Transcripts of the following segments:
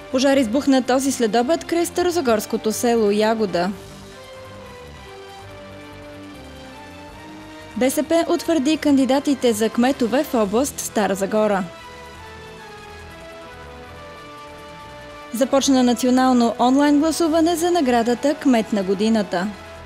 Пожар избухна този следобед край старозагорското село Ягода. БСП утвърди кандидатите за кметове в област Стара Загора. Започна национално онлайн гласуване за наградата Кмет на годината.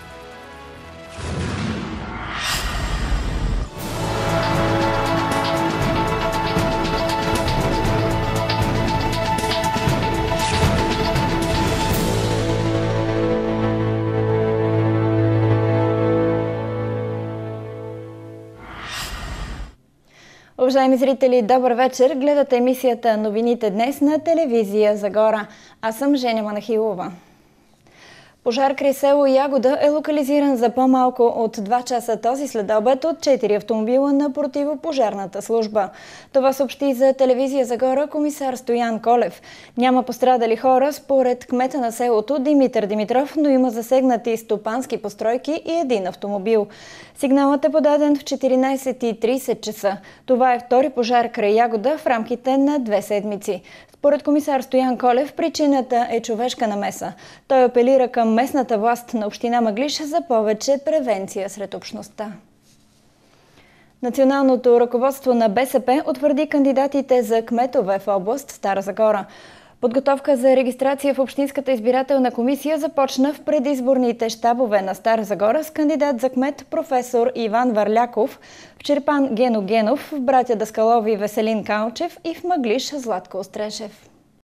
Уважаеми зрители, добър вечер! Гледате емисията "Новините днес" на телевизия Загора. Аз съм Женя Манахилова. Пожар край село Ягода е локализиран за по-малко от 2 часа този следобед от 4 автомобила на противопожарната служба. Това съобщи за телевизия Загора комисар Стоян Колев. Няма пострадали хора според кмета на селото Димитър Димитров, но има засегнати стопански постройки и един автомобил. Сигналът е подаден в 14:30 часа. Това е втори пожар край Ягода в рамките на 2 седмици. Според комисар Стоян Колев, причината е човешка намеса. Той апелира към местната власт на община Мъглиж за повече превенция сред общността. Националното ръководство на БСП утвърди кандидатите за кметове в област Стара Загора. Подготовка за регистрация в Общинската избирателна комисия започна в предизборните щабове на Стара Загора с кандидат за кмет професор Иван Варляков, в Чирпан Гено Генов, в Братя Даскалови Веселин Калчев и в Мъглиж Златко Острешев.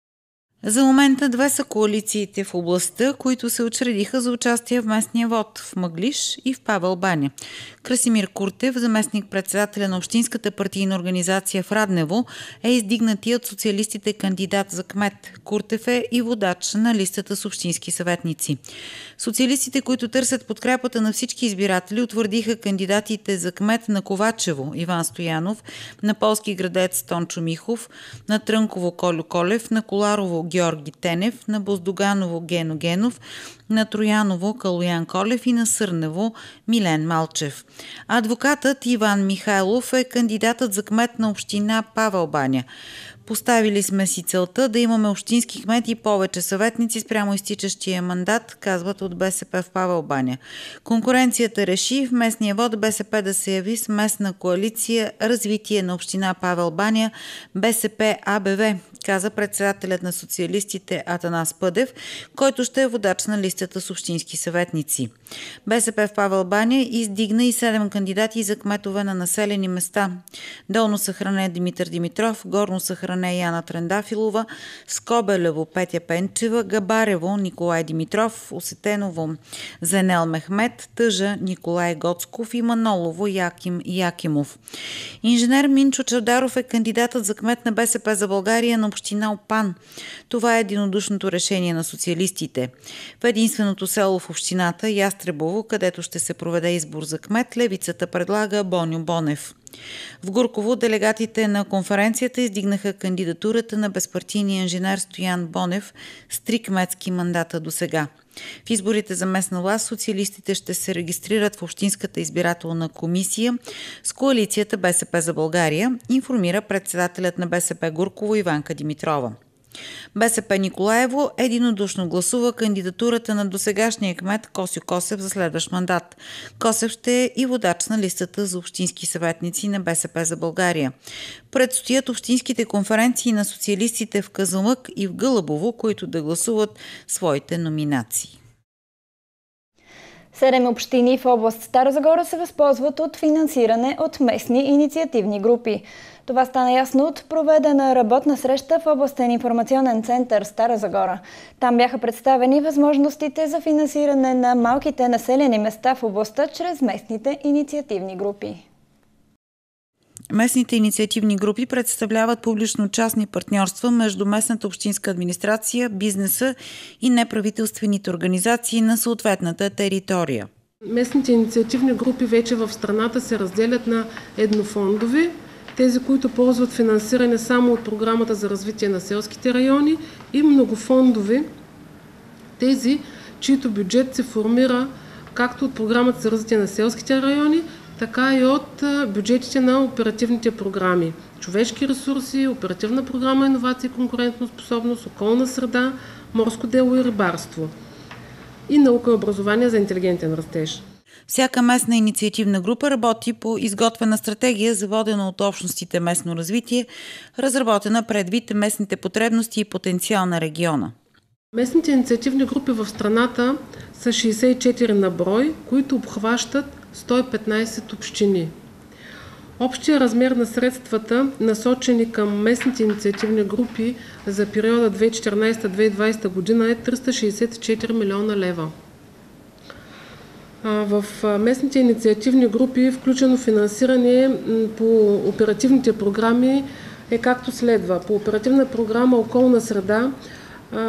За момента 2 са коалициите в областта, които се учредиха за участие в местния вод в Мъглиж и в Павел баня. Красимир Куртев, заместник-председателя на Общинската партийна организация в Раднево, е издигнатият от социалистите кандидат за кмет. Куртев е и водач на листата с общински съветници. Социалистите, които търсят подкрепата на всички избиратели, утвърдиха кандидатите за кмет на Ковачево Иван Стоянов, на Полски градец Тончо Михов, на Трънково Колю Колев, на Коларово Георги Тенев, на Боздоганово Гено Генов, на Трояново Калоян Колев и на Сърнево Милен Малчев. Адвокатът Иван Михайлов е кандидатът за кмет на община Павел баня. Поставили сме си целта да имаме общински кмет и повече съветници спрямо изтичащия мандат, казват от БСП в Павел баня. Конкуренцията реши в местния вод БСП да се яви с местна коалиция развитие на община Павел баня БСП АБВ, каза председателят на социалистите Атанас Пъдев, който ще е водач на листата с общински съветници. БСП в Павел баня издигна и 7 кандидати за кметове на населени места. Долно Съхране Димитър Димитров, Горно Съхране Яна Трендафилова, Скобелево Петя Пенчева, Габарево Николай Димитров, Осетеново Зенел Мехмет, Тъжа Николай Гоцков и Манолово Яким Якимов. Инженер Минчо Чавдаров е кандидатът за кмет на БСП за България на община Опан. Това е единодушното решение на социалистите. В единственото село в общината Ястребово, където ще се проведе избор за кмет, левицата предлага Боню Бонев. В Гурково делегатите на конференцията издигнаха кандидатурата на безпартийния инженер Стоян Бонев с 3 кметски мандата до сега. В изборите за местна власт социалистите ще се регистрират в Общинската избирателна комисия с коалицията БСП за България, информира председателят на БСП Гурково Иванка Димитрова. БСП Николаево единодушно гласува кандидатурата на досегашния кмет Косьо Косев за следващ мандат. Косев ще е и водач на листата за общински съветници на БСП за България. Предстоят общинските конференции на социалистите в Казанлък и в Гълъбово, които да гласуват своите номинации. 7 общини в област Стара Загора се възползват от финансиране от местни инициативни групи. Това стана ясно от проведена работна среща в областен информационен център Стара Загора. Там бяха представени възможностите за финансиране на малките населени места в областта чрез местните инициативни групи. Местните инициативни групи представляват публично-частни партньорства между местната общинска администрация, бизнеса и неправителствените организации на съответната територия. Местните инициативни групи вече в страната се разделят на еднофондови, тези, които ползват финансиране само от Програмата за развитие на селските райони, и многофондови, тези, чието бюджет се формира както от Програмата за развитие на селските райони, така и от бюджетите на оперативните програми. Човешки ресурси, оперативна програма иновации и конкурентоспособност, околна среда, морско дело и рибарство. И наука и образование за интелигентен растеж. Всяка местна инициативна група работи по изготвена стратегия за водено от общностите местно развитие, разработена предвид местните потребности и потенциал на региона. Местните инициативни групи в страната са 64 на брой, които обхващат 115 общини. Общия размер на средствата, насочени към местните инициативни групи за периода 2014-2020 година е 364 милиона лева. В местните инициативни групи включено финансиране по оперативните програми е както следва. По оперативна програма Околна среда 8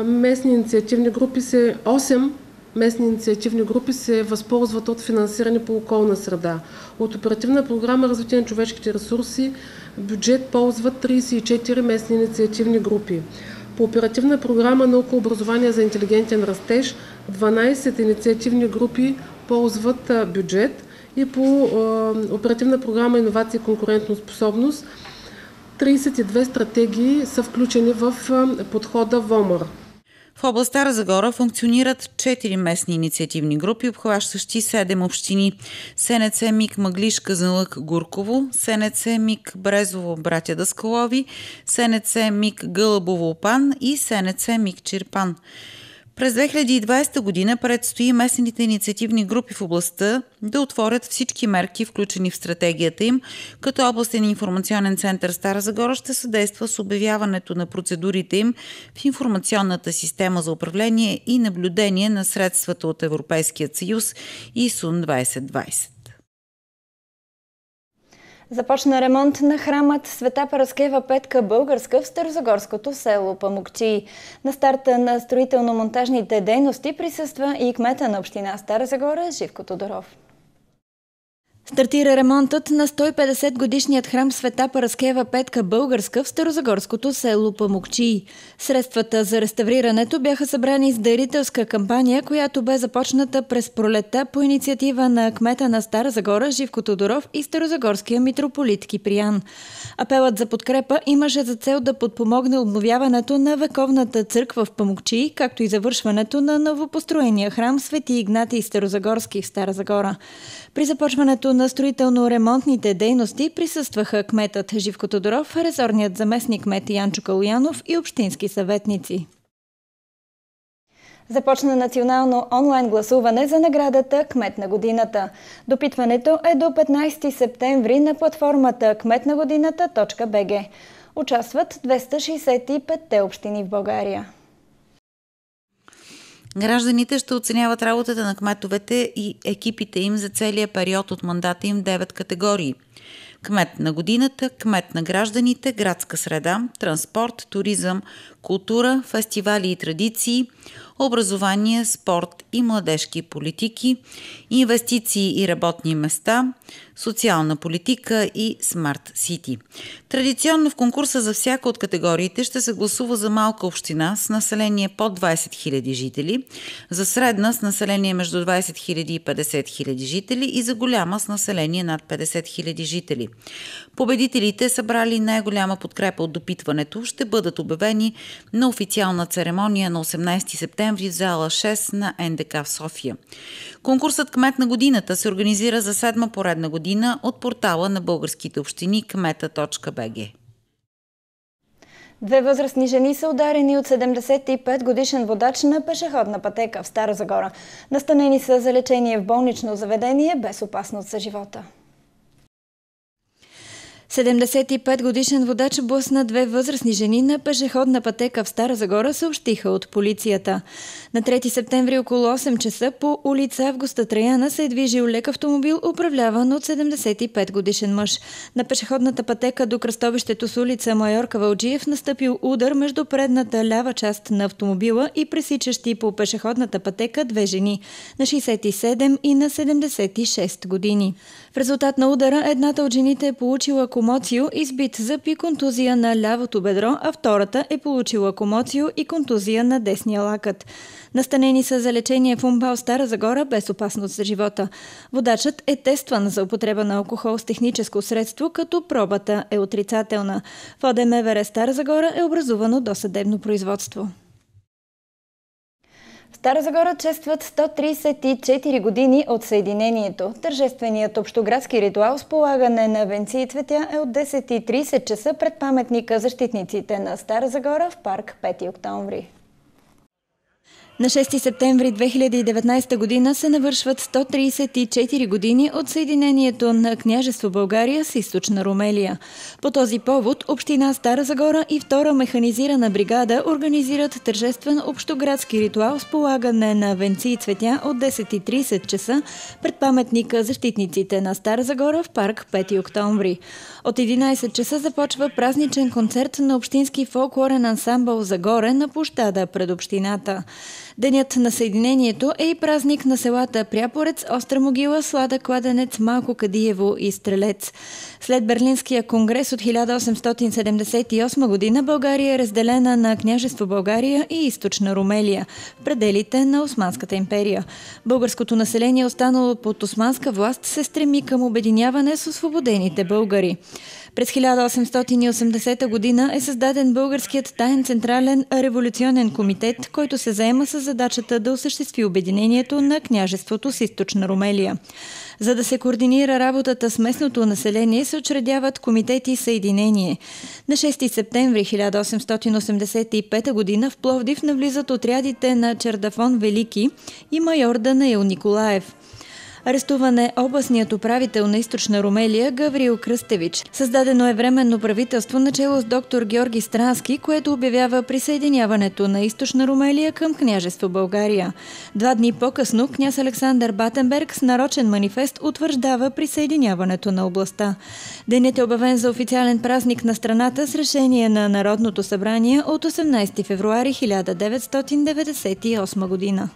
местни инициативни групи се възползват от финансиране по околна среда. От оперативна програма Развитие на човешките ресурси бюджет ползват 34 местни инициативни групи. По оперативна програма Наука и образование за интелигентен растеж 12 инициативни групи ползват бюджет и по оперативна програма Иновации и конкурентоспособност 32 стратегии са включени в подхода ВОМР. В област Стара Загора функционират 4 местни инициативни групи, обхващащи 7 общини. СНЦ МИГ Мъглиж Казанлък Гурково, СНЦ МИГ Брезово Братя Даскалови, СНЦ МИГ Гълъбово Опан и СНЦ МИГ Чирпан. През 2020 година предстои местните инициативни групи в областта да отворят всички мерки, включени в стратегията им, като областен информационен център Стара Загора ще съдейства с обявяването на процедурите им в информационната система за управление и наблюдение на средствата от Европейския съюз ИСУН 2020. Започна ремонт на храмът Света Параскева Петка Българска в старозагорското село Памукчий. На старта на строително-монтажните дейности присъства и кмета на община Стара Загора Живко Тодоров. Стартира ремонтът на 150-годишният храм Света Параскева Петка Българска в старозагорското село Памукчий. Средствата за реставрирането бяха събрани с дарителска кампания, която бе започната през пролетта по инициатива на кмета на Стара Загора Живко Тодоров и старозагорския митрополит Киприян. Апелът за подкрепа имаше за цел да подпомогне обновяването на вековната църква в Памукчий, както и завършването на новопостроения храм Свети Игнатий Старозагорски в Стара Загора. При започването на строително-ремонтните дейности присъстваха кметът Живко Тодоров, резорният заместник кмет Янчо Калоянов и общински съветници. Започна национално онлайн гласуване за наградата Кмет на годината. Допитването е до 15 септември на платформата kmetnagodiната.bg. Участват 265-те общини в България. Гражданите ще оценяват работата на кметовете и екипите им за целия период от мандата им в 9 категории. Кмет на годината, кмет на гражданите, градска среда, транспорт, туризъм, култура, фестивали и традиции, образование, спорт и младежки политики, инвестиции и работни места, социална политика и Смарт Сити. Традиционно в конкурса за всяка от категориите ще се гласува за малка община с население под 20 000 жители, за средна с население между 20 000 и 50 000 жители и за голяма с население над 50 000 жители. Победителите, събрали най-голяма подкрепа от допитването, ще бъдат обявени на официална церемония на 18 септември в зала 6 на НДК в София. Конкурсът Кмет на годината се организира за 7-ма поредна година от портала на българските общини kmeta.bg. 2 възрастни жени са ударени от 75-годишен водач на пешеходна пътека в Стара Загора. Настанени са за лечение в болнично заведение без опасност за живота. 75-годишен водач блъсна 2 възрастни жени на пешеходна пътека в Стара Загора, съобщиха от полицията. На 3 септември около 8 часа по улица Августа Траяна се е движил лек автомобил, управляван от 75-годишен мъж. На пешеходната пътека до кръстовището с улица Майор Кавалджиев настъпил удар между предната лява част на автомобила и пресичащи по пешеходната пътека 2 жени на 67 и на 76 години. В резултат на удара едната от жените е получила комоцио, избит зъб и контузия на лявото бедро, а втората е получила комоцио и контузия на десния лакът. Настанени са за лечение в УМБАЛ Стара Загора без опасност за живота. Водачът е тестван за употреба на алкохол с техническо средство, като пробата е отрицателна. В ОДМВР Стара Загора е образувано досъдебно производство. В Стара Загора честват 134 години от съединението. Тържественият общоградски ритуал с полагане на венци и цветя е от 10:30 часа пред паметника защитниците на Стара Загора в парк 5 октомври. На 6 септември 2019 година се навършват 134 години от съединението на Княжество България с Източна Румелия. По този повод Община Стара Загора и 2-ра механизирана бригада организират тържествен общоградски ритуал с полагане на венци и цветя от 10:30 часа пред паметника защитниците на Стара Загора в парк 5 октомври. От 11 часа започва празничен концерт на общински фолклорен ансамбъл Загоре на площада пред общината. Денят на съединението е и празник на селата Пряпорец, Остра могила, Слада кладенец, Малко Кадиево и Стрелец. След Берлинския конгрес от 1878 година България е разделена на Княжество България и Източна Румелия в пределите на Османската империя. Българското население, останало под османска власт, се стреми към обединяване с освободените българи. През 1880 година е създаден Българският таен централен революционен комитет, който се заема с задачата да осъществи обединението на княжеството с Източна Румелия. За да се координира работата с местното население, се учредяват комитети и съединение. На 6 септември 1885 година в Пловдив навлизат отрядите на Чердафон Велики и майор Данаил Николаев. Арестуван е областният управител на Източна Румелия Гаврил Кръстевич. Създадено е временно правителство начело с доктор Георги Странски, което обявява присъединяването на Източна Румелия към Княжество България. 2 дни по-късно княз Александър Батенберг с нарочен манифест утвърждава присъединяването на областта. Денят е обявен за официален празник на страната с решение на Народното събрание от 18 февруари 1998 година.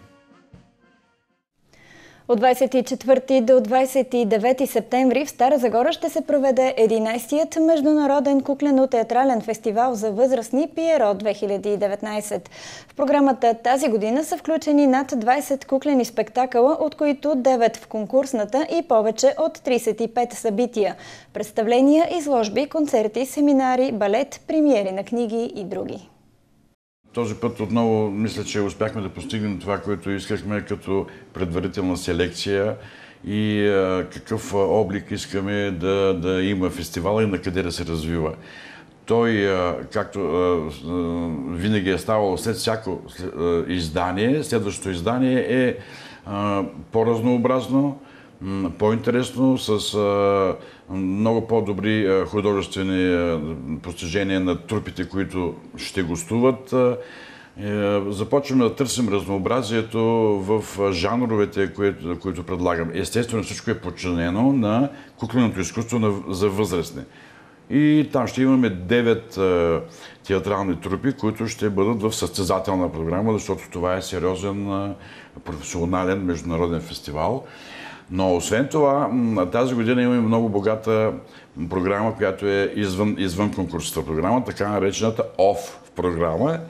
От 24 до 29 септември в Стара Загора ще се проведе 11-тият международен куклено-театрален фестивал за възрастни Пиеро 2019. В програмата тази година са включени над 20 куклени спектакъла, от които 9 в конкурсната и повече от 35 събития. Представления, изложби, концерти, семинари, балет, премиери на книги и други. Този път отново мисля, че успяхме да постигнем това, което искахме като предварителна селекция и какъв облик искаме да има фестивала и на къде да се развива. Той, както винаги е ставало след всяко издание, следващото издание е по-разнообразно, по-интересно, с много по-добри художествени постижения на трупите, които ще гостуват. Започваме да търсим разнообразието в жанровете, които предлагам. Естествено, всичко е подчинено на кукленото изкуство за възрастни. И там ще имаме 9 театрални трупи, които ще бъдат в състезателна програма, защото това е сериозен професионален международен фестивал. Но освен това, тази година имаме много богата програма, която е извън конкурсната програма, така наречената ОФ програма,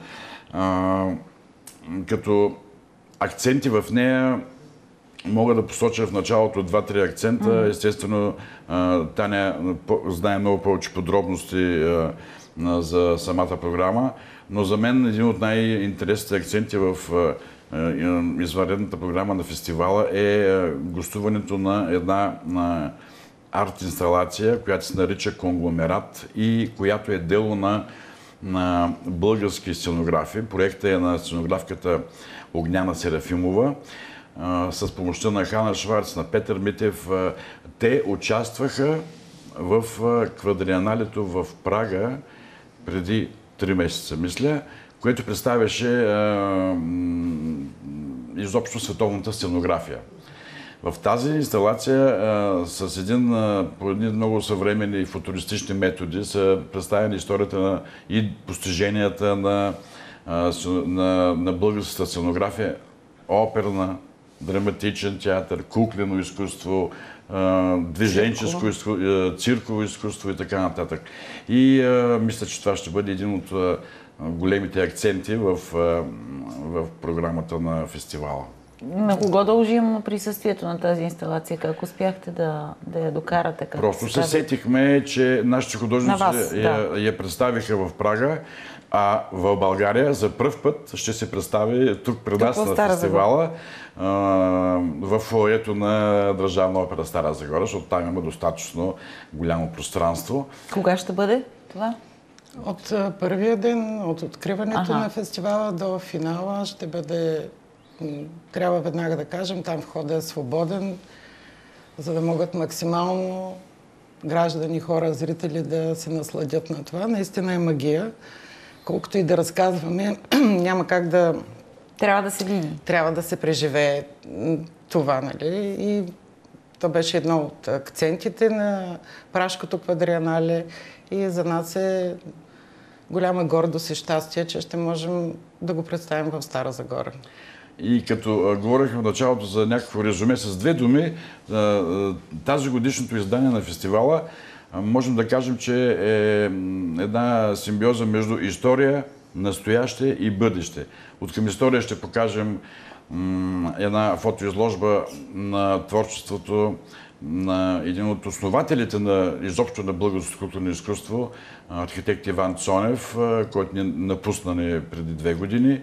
като акценти в нея мога да посоча в началото 2-3 акцента. Естествено, Таня знае много повече подробности за самата програма, но за мен един от най-интересните акценти в извънредната програма на фестивала е гостуването на една арт-инсталация, която се нарича Конгломерат и която е дело на български сценографи. Проектът е на сценографката Огняна Серафимова с помощта на Хана Шварц, на Петър Митев. Те участваха в квадриеналето в Прага преди 3 месеца, мисля, което представяше изобщо световната сценография. В тази инсталация с едни много съвременни футуристични методи са представени историята и постиженията на българската сценография, оперна, драматичен театър, куклено изкуство, движенческо изкуство, цирково изкуство и така нататък. И мисля, че това ще бъде един от големите акценти в програмата на фестивала. На кого дължим присъствието на тази инсталация? Как успяхте да я докарате? Просто се сетихме, че нашите художници я представиха в Прага, а в България за пръв път ще се представи тук при нас на фестивала в фоайето на Държавна опера Стара Загора, защото там има достатъчно голямо пространство. Кога ще бъде това? От първия ден, от откриването на фестивала до финала ще бъде, трябва веднага да кажем, там входът е свободен, за да могат максимално граждани, хора, зрители да се насладят на това. Наистина е магия. Колкото и да разказваме, няма как да... Трябва да се види. Трябва да се преживее това, нали? И то беше едно от акцентите на Пражското квадриенале и за нас е голяма гордост и щастие, че ще можем да го представим в Стара Загора. И като говорихме в началото за някакво резюме с две думи, тази годишното издание на фестивала можем да кажем, че е една симбиоза между история, настояще и бъдеще. От към история ще покажем една фотоизложба на творчеството на един от основателите на изобщо на българското културно изкуство, архитект Иван Цонев, който ни напусна преди 2 години.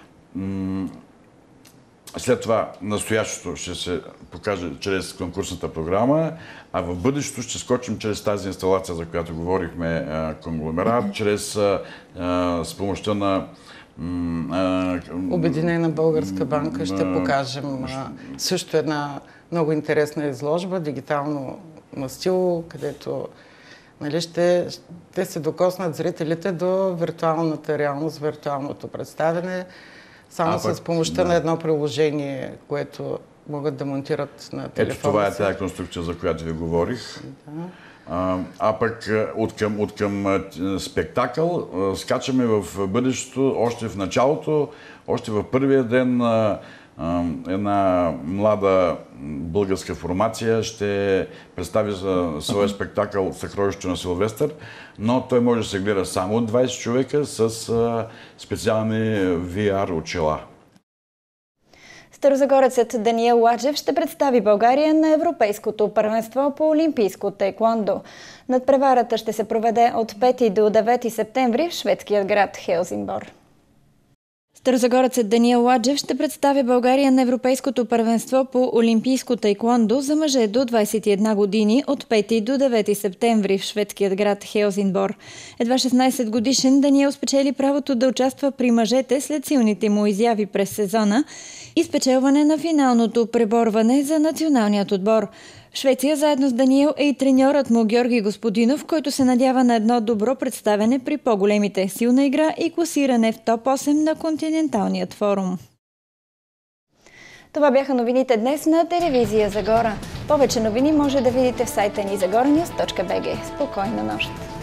След това настоящето ще се покаже чрез конкурсната програма, а в бъдещето ще скочим чрез тази инсталация, за която говорихме, конгломерат, с помощта на Обединена българска банка ще покажем също една много интересна изложба, дигитално настило, където ще се докоснат зрителите до виртуалната реалност, виртуалното представяне, само с помощта на едно приложение, което могат да монтират на телефона. Ето това е тази конструкция, за която ви говорих. Да. А пък от към спектакъл скачаме в бъдещето, още в началото, още в първия ден една млада българска формация ще представи своя спектакъл "Съкровище на Силвестър", но той може да се гледа само от 20 човека с специални VR очила. Старозагорецът Даниел Ладжев ще представи България на Европейското първенство по олимпийско таеквондо. Надпреварата ще се проведе от 5 до 9 септември в шведския град Хелсинбор. Старозагорецът Даниел Ладжев ще представи България на Европейското първенство по олимпийско таеквондо за мъже до 21 години от 5 до 9 септември в шведският град Хелсинбор. Едва 16 годишен Даниел спечели правото да участва при мъжете след силните му изяви през сезона и спечелване на финалното преборване за националният отбор. В Швеция заедно с Даниел е и треньорът му Георги Господинов, който се надява на едно добро представяне при по-големите, силна игра и класиране в топ 8 на континенталният форум. Това бяха новините днес на телевизия Загора. Повече новини може да видите в сайта ни zagoranews.bg. Спокойна нощ!